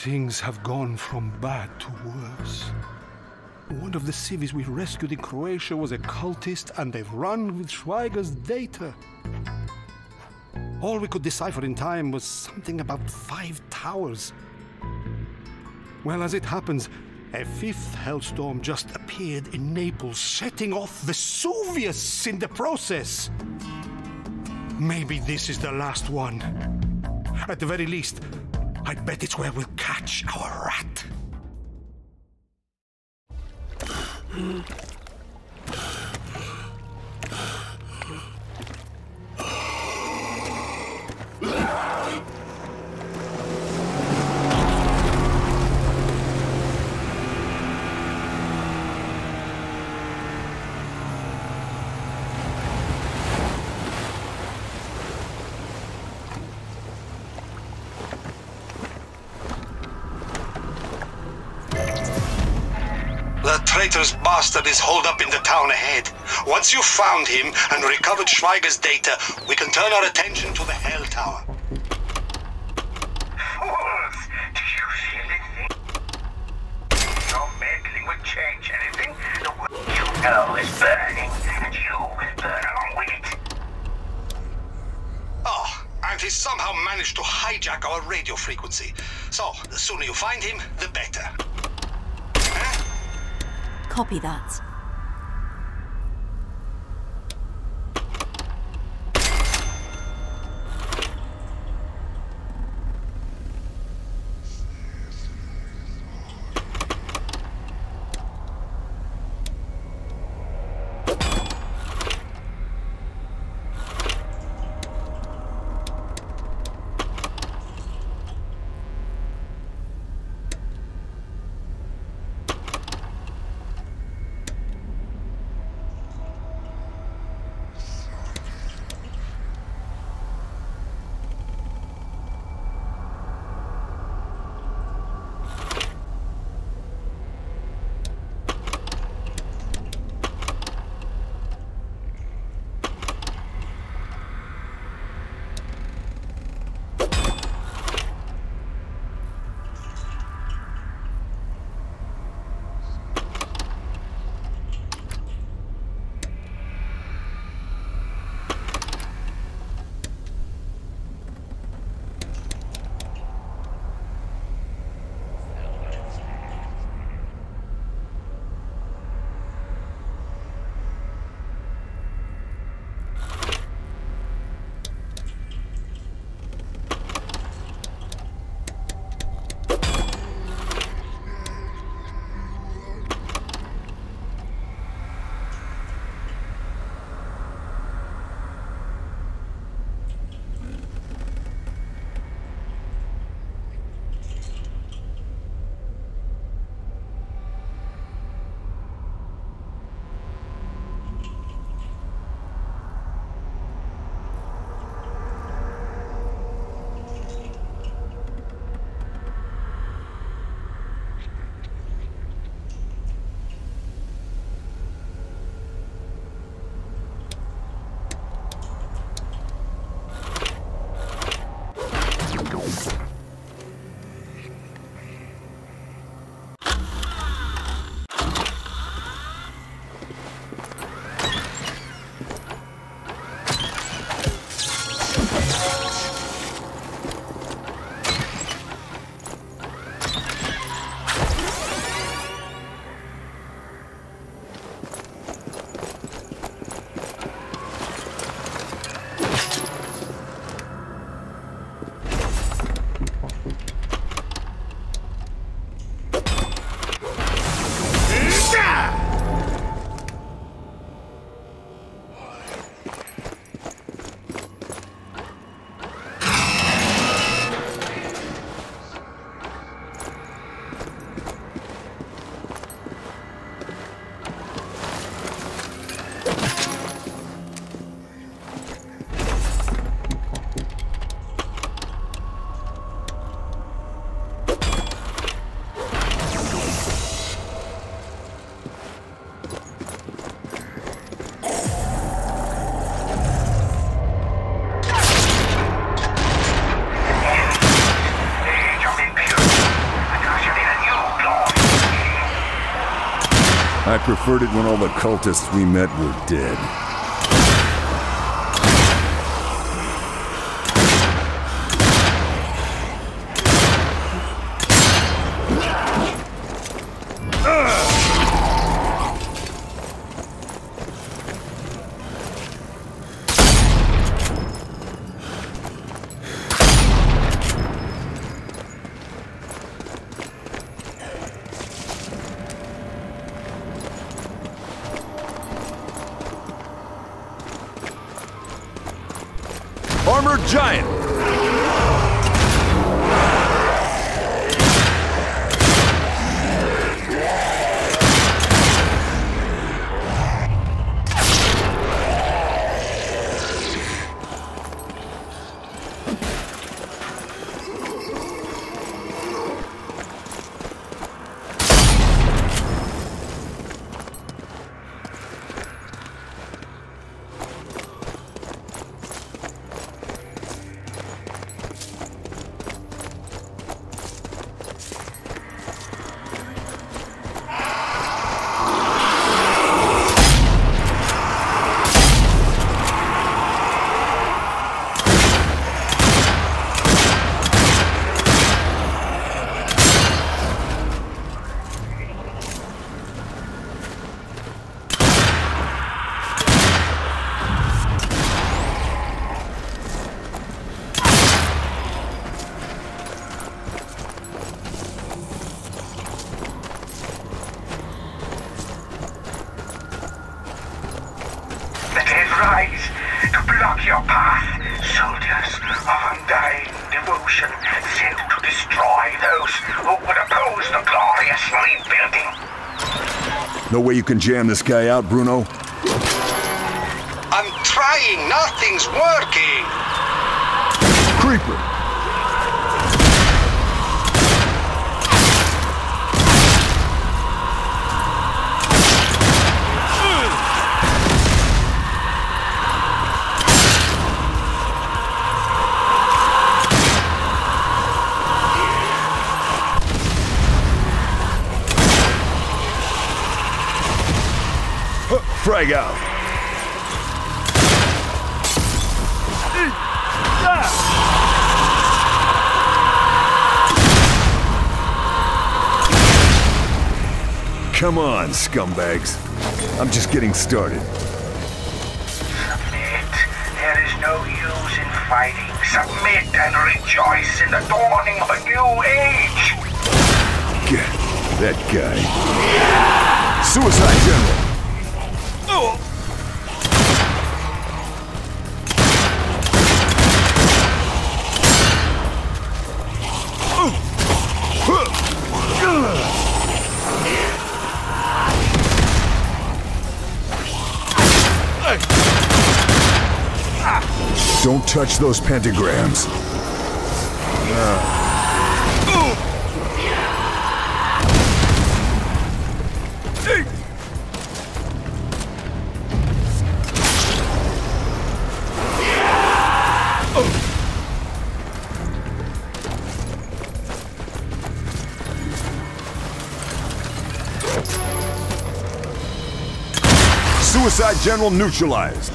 Things have gone from bad to worse. One of the civies we rescued in Croatia was a cultist, and they've run with Schweiger's data. All we could decipher in time was something about 5 towers. Well, as it happens, a 5th hellstorm just appeared in Naples, setting off Vesuvius in the process. Maybe this is the last one. At the very least, I bet it's where we'll catch our rat. The traitorous bastard is holed up in the town ahead. Once you've found him and recovered Schweiger's data, we can turn our attention to the Hell Tower. Fools! Do you really think your meddling would change anything? The world you know is burning, and you will burn along with it. Oh, and he somehow managed to hijack our radio frequency. So, the sooner you find him, the better. Copy that. I preferred it when all the cultists we met were dead. Armored giant! Rise to block your path, soldiers of undying devotion sent to destroy those who would oppose the glorious rebuilding. No way you can jam this guy out, Bruno? I'm trying, nothing's working! Creeper! Frag out. Come on, scumbags. I'm just getting started. Submit. There is no use in fighting. Submit and rejoice in the dawning of a new age. That guy. Suicide General. Don't touch those pentagrams. Suicide General neutralized.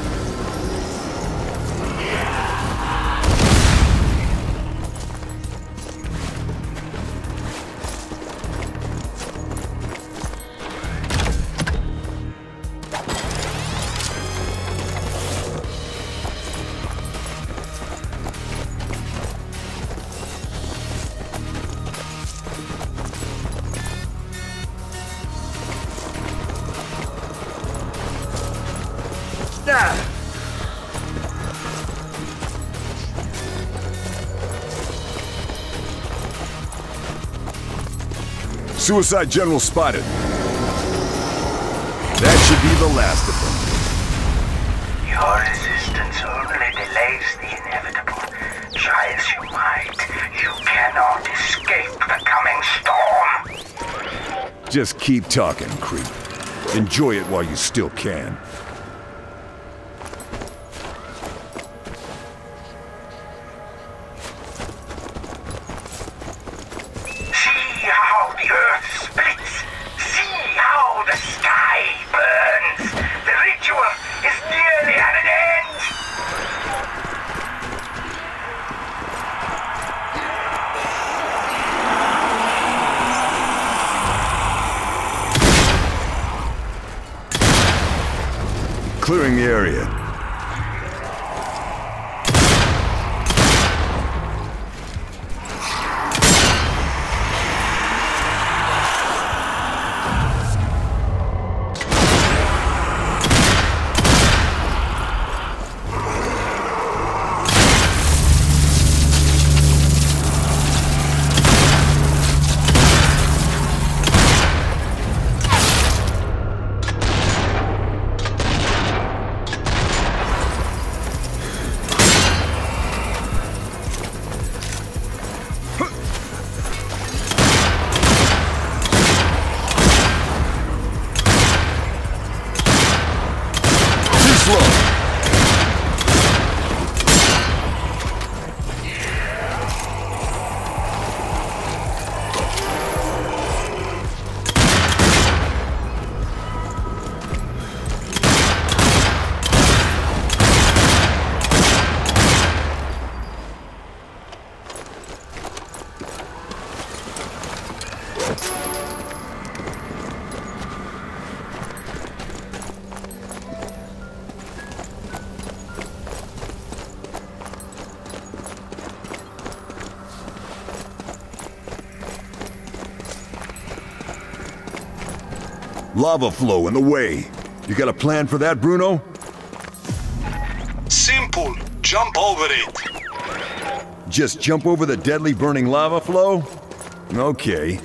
Suicide General spotted. That should be the last of them. Your resistance only delays the inevitable. Try as you might, you cannot escape the coming storm. Just keep talking, creep. Enjoy it while you still can. See how the earth splits. See how the clearing the area. Lava flow in the way. You got a plan for that, Bruno? Simple. Jump over it. Just jump over the deadly burning lava flow? Okay.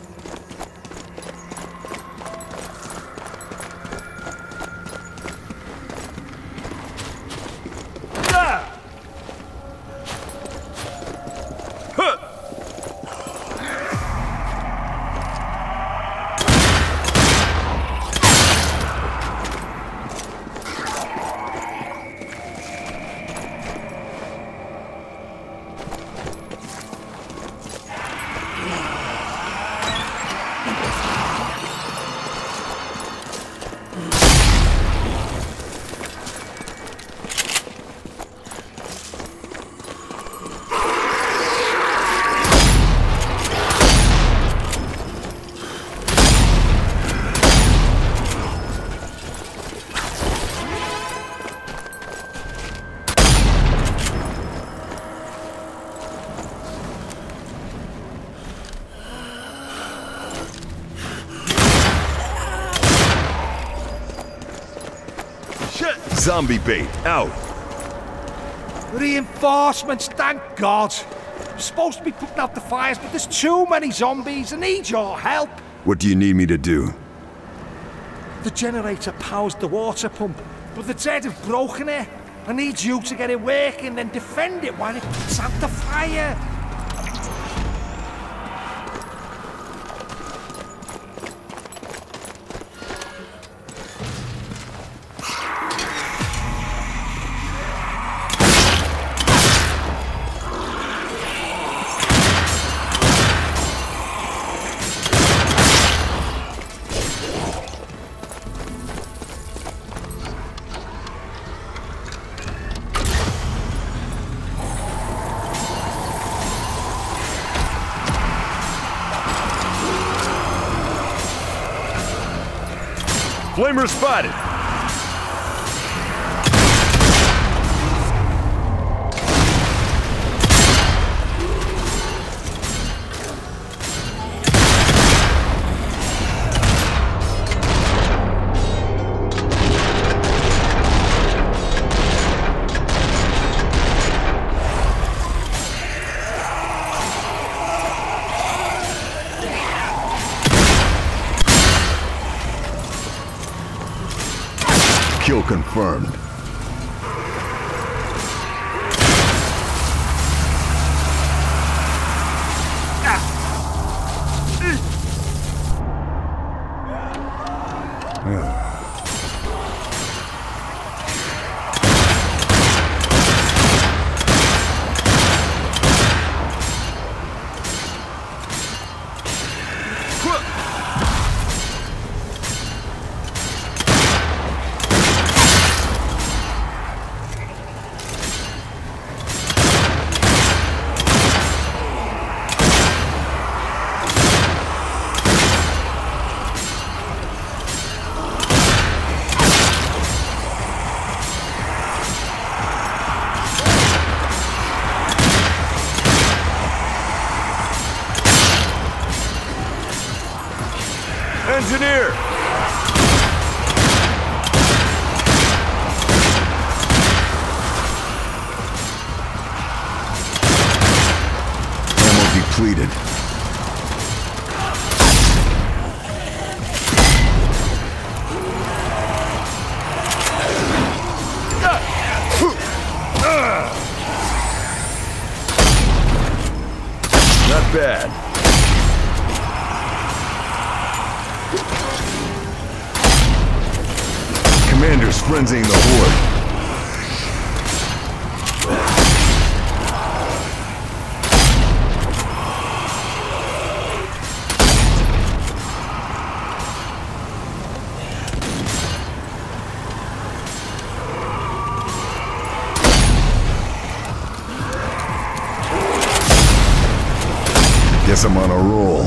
Zombie bait, out. Reinforcements, thank God. We're supposed to be putting out the fires, but there's too many zombies. I need your help. What do you need me to do? The generator powers the water pump, but the dead have broken it. I need you to get it working, then defend it while it puts out the fire. Flamer spotted! Kill confirmed. Engineer! Ammo depleted. Not bad. Commander's frenzying the horde. Guess I'm on a roll.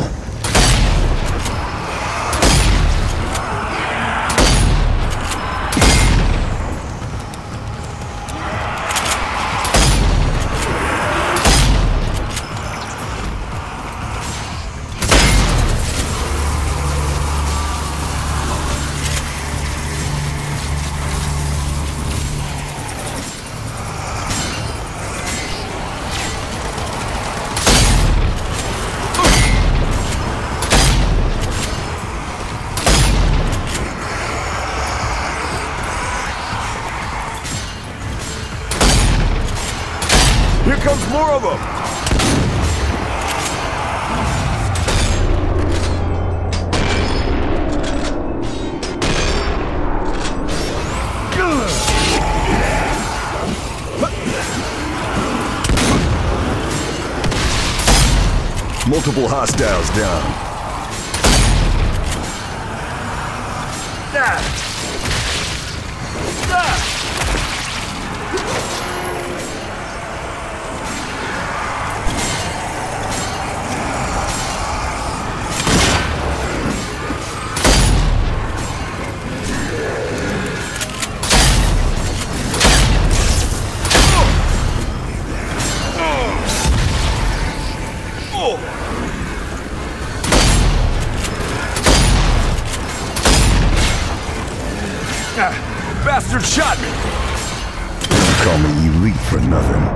Here comes more of them! Multiple hostiles down. Bastard shot me! Don't call me elite for nothing.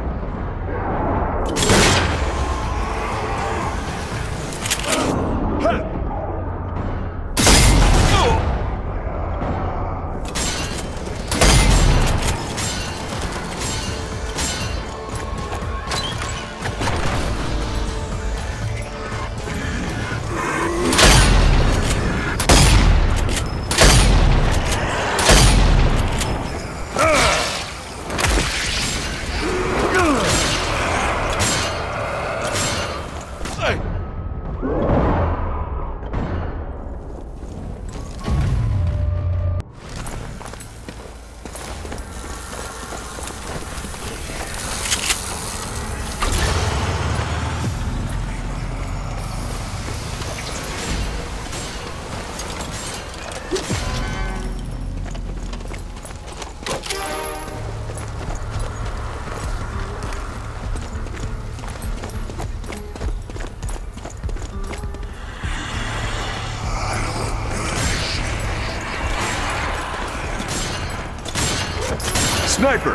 Sniper!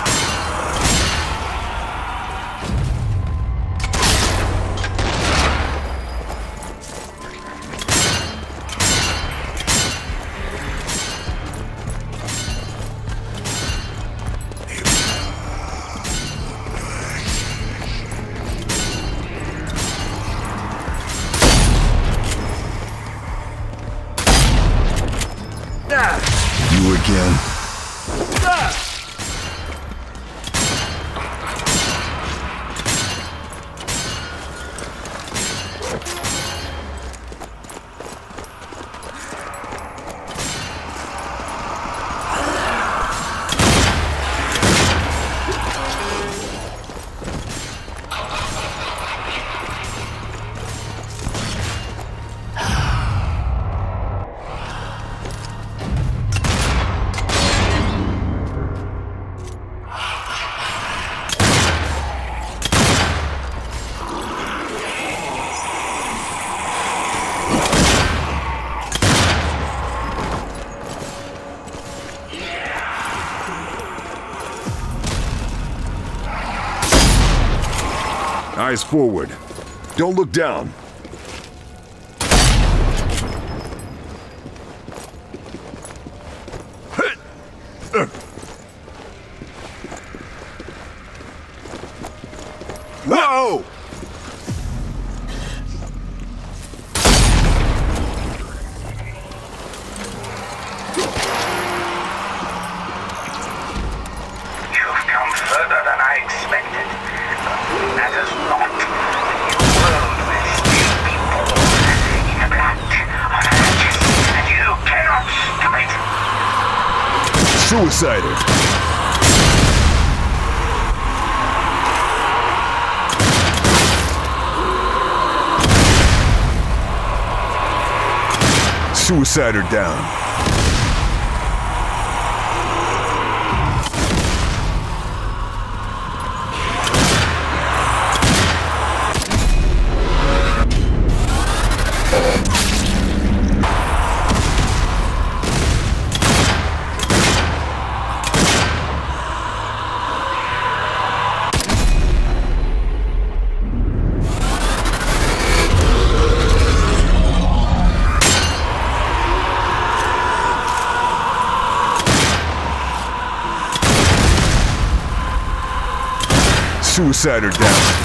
You again? Eyes forward. Don't look down. Whoa! You've come further than I expected, but it matters not. The world will still be born in the blood of Atlantis, and you cannot stop it. Suicider. Suicider down. Suicider down.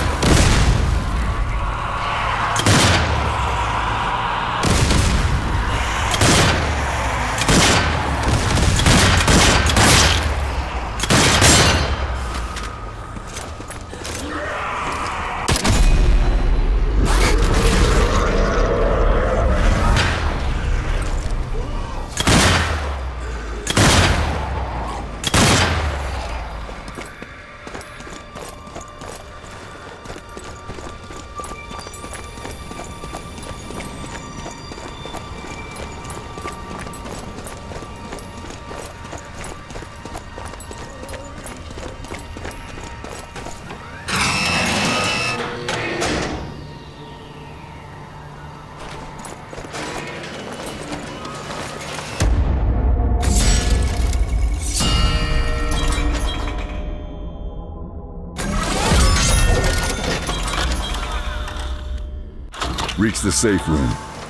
Reach the safe room.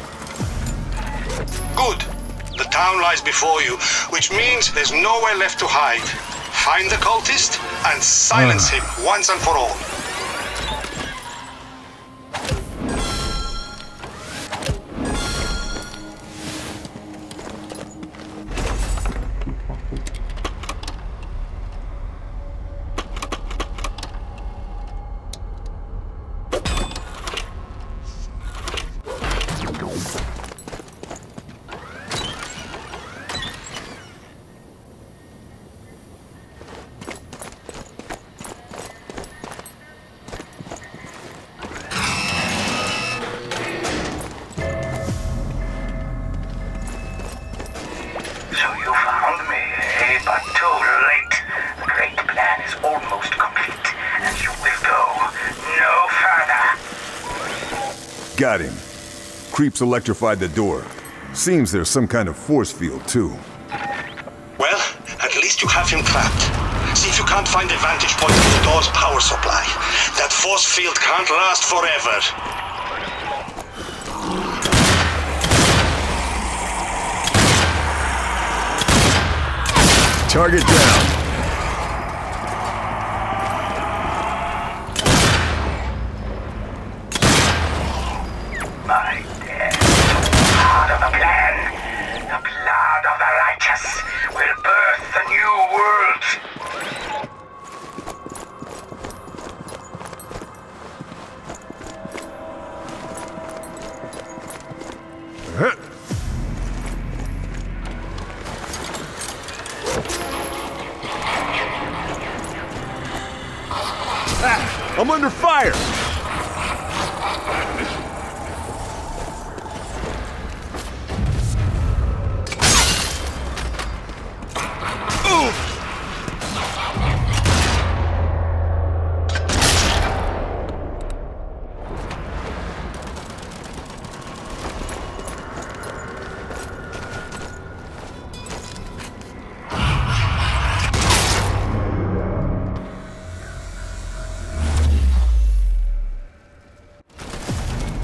Good. The town lies before you, which means there's nowhere left to hide. Find the cultist and silence him once and for all. Got him. Creeps electrified the door. Seems there's some kind of force field, too. Well, at least you have him trapped. See if you can't find a vantage point of the door's power supply. That force field can't last forever. Target down. My death, part of the plan. The blood of the righteous will birth the new world. I'm under fire!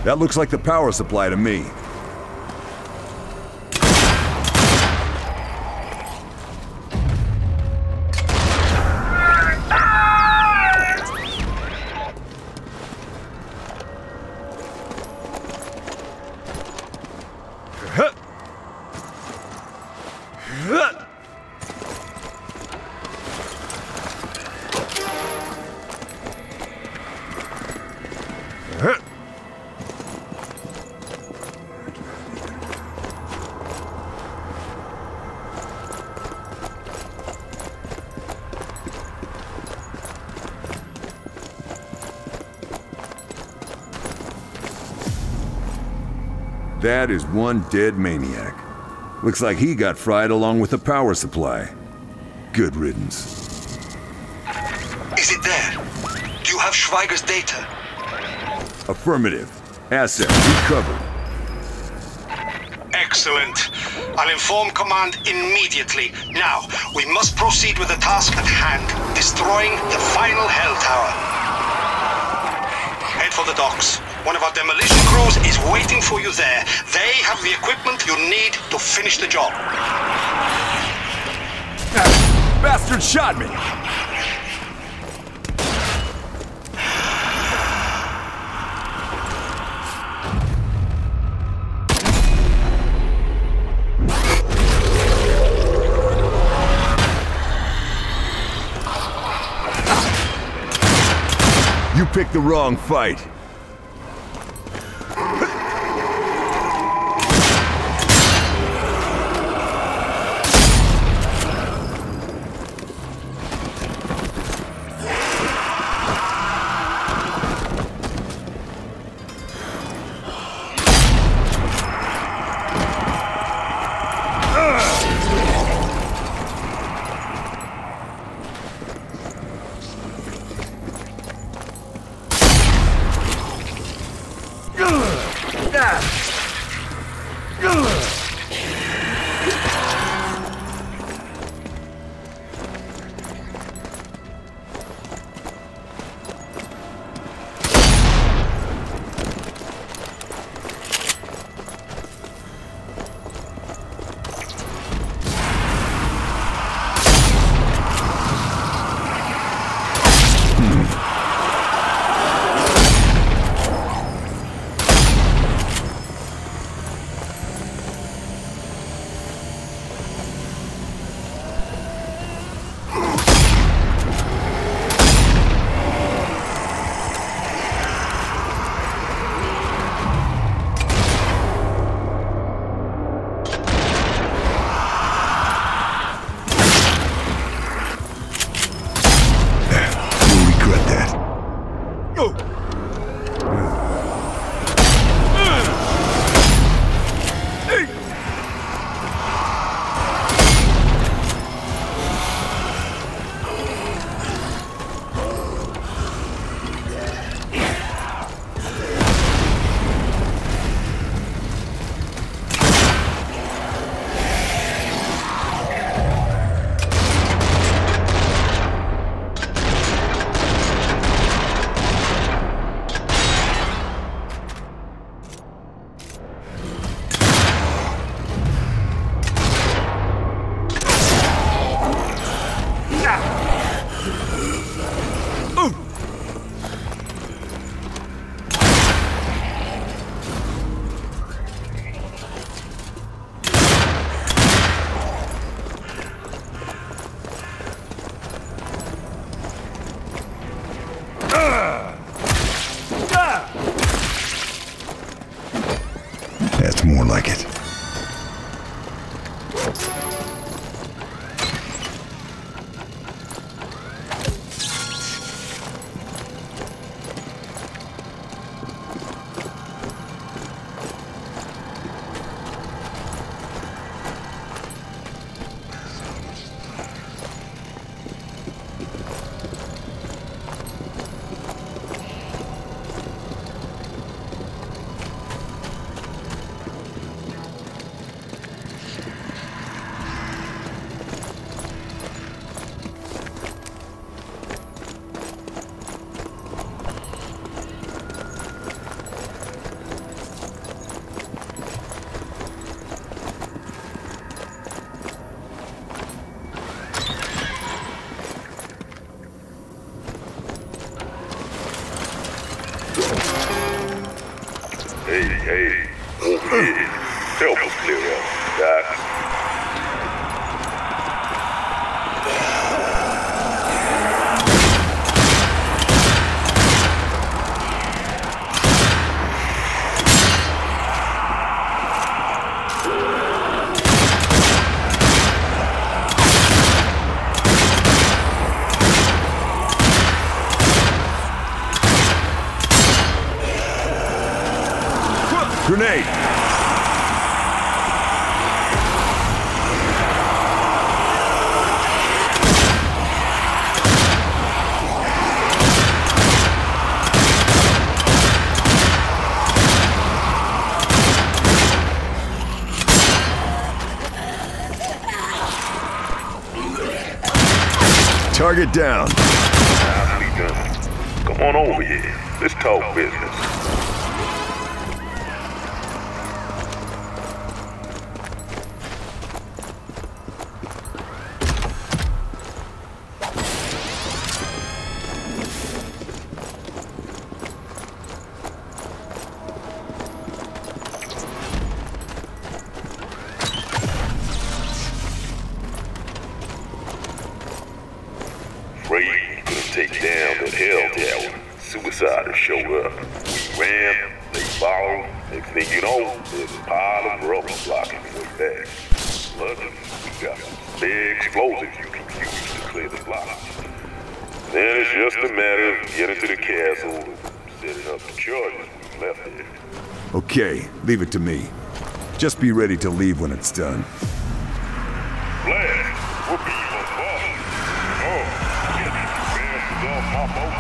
That looks like the power supply to me. That is one dead maniac. Looks like he got fried along with the power supply. Good riddance. Is it there? Do you have Schweiger's data? Affirmative. Asset recovered. Excellent. I'll inform command immediately. Now, we must proceed with the task at hand, destroying the final Hell Tower. Head for the docks. One of our demolition crews is waiting for you there. They have the equipment you need to finish the job. That bastard shot me! You picked the wrong fight. Hey, over here. Help us clear up, Doc. Grenade! Target down. Nicely done. Come on over here. Let's talk business. Afraid we couldn't take down that hell tower. Suiciders showed up. We ran, they followed. Next thing you know, there's a pile of rubber blocking the way back. Luckily, we got some big explosives you can use to clear the blocks. Then it's just a matter of getting to the castle and setting up the charges we left there. Okay, leave it to me. Just be ready to leave when it's done. Blast! We'll be even faster. Oh, get these bastards off my boat.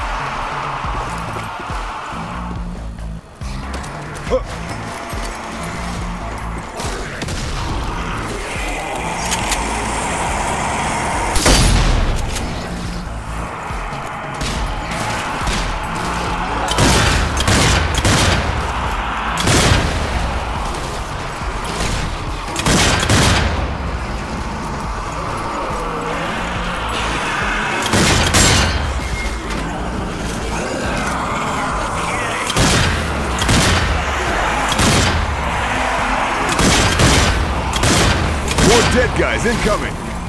Dead guys incoming!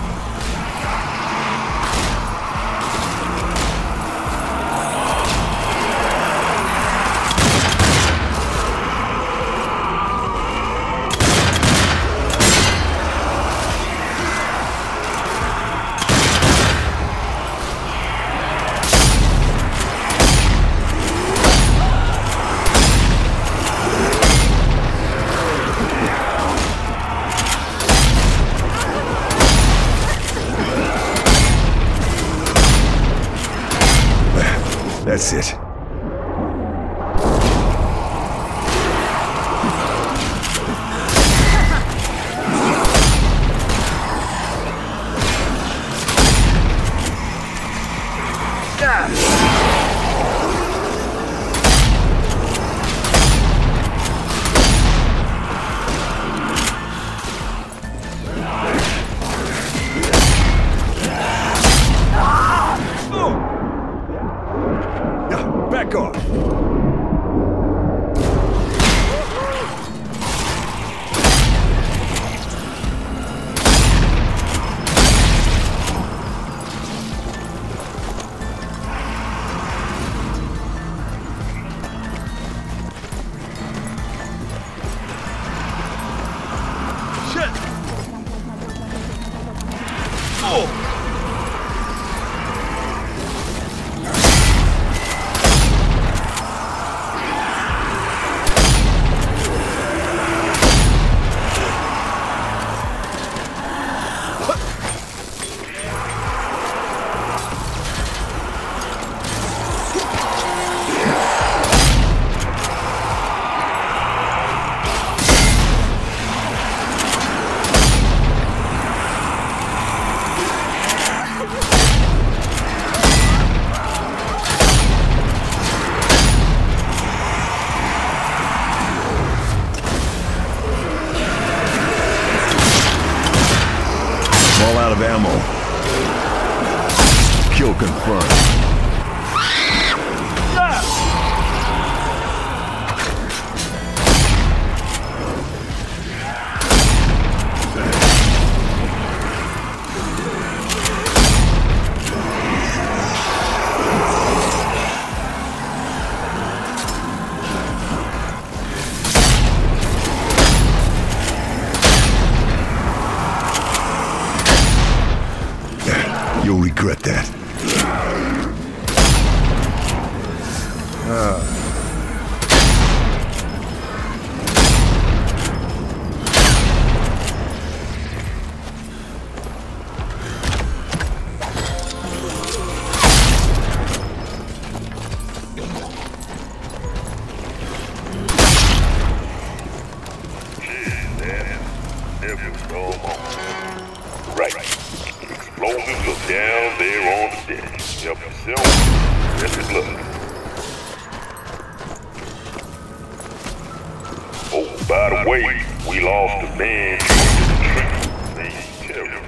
That's it. Back off! Shit! Oh! All out of ammo. Kill confirmed. You'll regret that. Right. Explosives are down there on the deck. Help yourself. Rest of luck. Oh, by the way, we lost a man named Terry.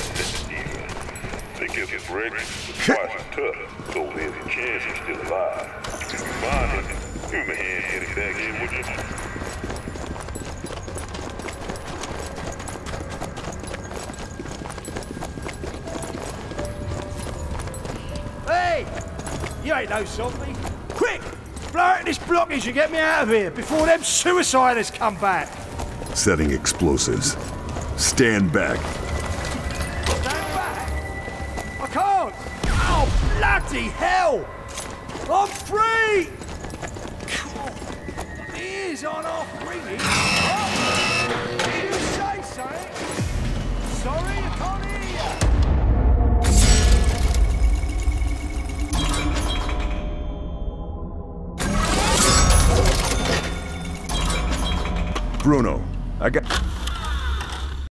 Think it's Greg, but twice as tough, so there's a chance he's still alive. If you find him, human hand get him back in with you. Hey! You ain't no zombie. Quick! Blow out this blockage and get me out of here before them suiciders come back. Setting explosives. Stand back. Stand back? I can't! Oh, bloody hell! I'm free! God, my ears aren't half ringing. What? Did you say something? Sorry, I can't hear you. Bruno, I got...